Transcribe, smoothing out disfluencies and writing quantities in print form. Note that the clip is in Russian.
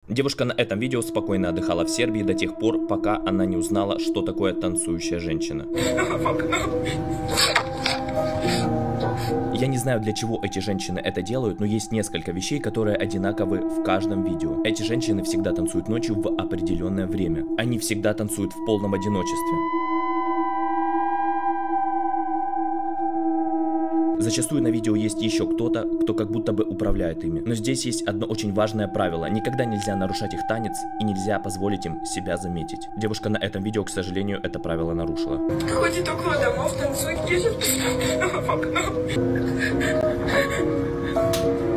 Девушка на этом видео спокойно отдыхала в Сербии до тех пор, пока она не узнала, что такое танцующая женщина. Я не знаю, для чего эти женщины это делают, но есть несколько вещей, которые одинаковы в каждом видео. Эти женщины всегда танцуют ночью в определенное время. Они всегда танцуют в полном одиночестве. Зачастую на видео есть еще кто-то, кто как будто бы управляет ими. Но здесь есть одно очень важное правило. Никогда нельзя нарушать их танец и нельзя позволить им себя заметить. Девушка на этом видео, к сожалению, это правило нарушила. Ходит около домов, танцует,